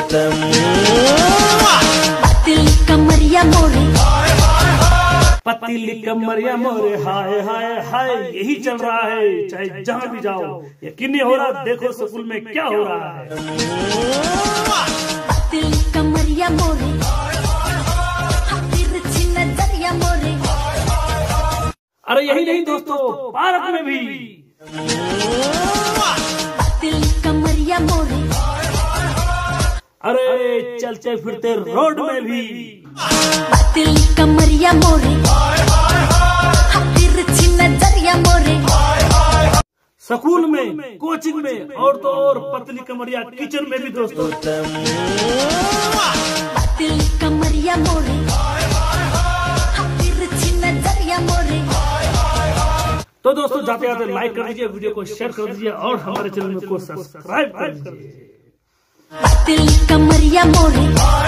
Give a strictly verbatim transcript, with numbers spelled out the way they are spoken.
पतली कमरिया मोरे, पतली कमरिया मोरे, हाय हाय हाय, यही चल रहा है चाहे जहाँ भी जाओ। यकीन नहीं हो रहा, देखो स्कूल में क्या हो रहा है। पतली कमरिया मोरे, तिरछी नजरिया मोरे। अरे यही नहीं दोस्तों, पार्क में भी। पतली कमरिया मोरे, अरे चलते फिरते रोड में भी। पतली कमरिया मोरे, तिरछी नजरिया मोरे। स्कूल में, कोचिंग में और तो और पतली कमरिया किचन में भी दोस्तों। पतली कमरिया मोरे, तिरछी नजरिया मोरे। तो दोस्तों जाते जाते लाइक कर दीजिए, वीडियो को शेयर कर दीजिए और हमारे चैनल को सब्सक्राइब कर दीजिए। पतली कमरिया मोरे।